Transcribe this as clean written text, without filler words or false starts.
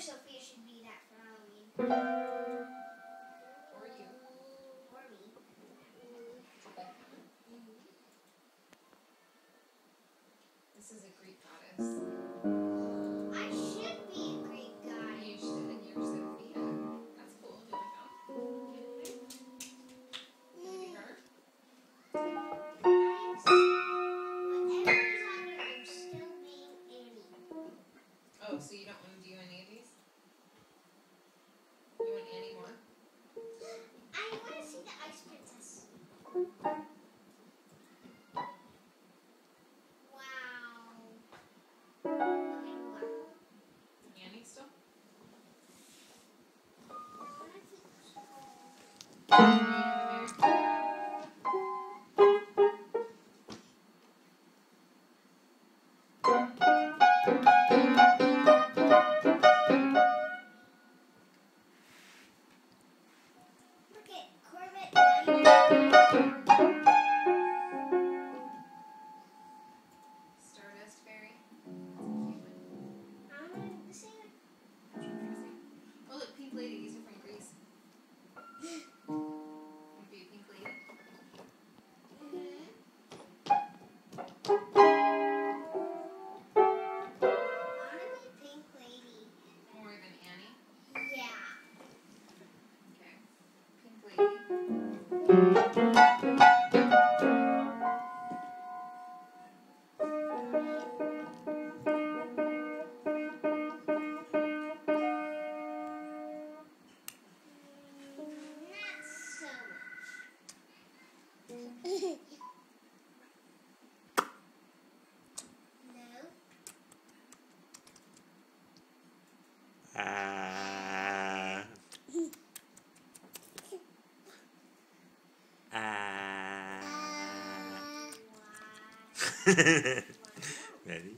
Sophia should be that for Halloween. Or you. Or me. This is a Greek goddess. I should be a Greek guy. You should, and you're Sophia. That's cool. Do you like that? Maybe her? Whatever's on here, I'm still being Annie. Oh, so you don't want to do any of these? You want Annie more? I want to see the Ice Princess. Wow. Okay, move on. Annie still? Look at Corvette. Stardust Fairy. I want to see it. Oh, look, Pink Lady. These are from Greece. Want to be a pink lady? I want to be Pink Lady. More than Annie? Yeah. Okay. Pink Lady. Not so much. No. Ready?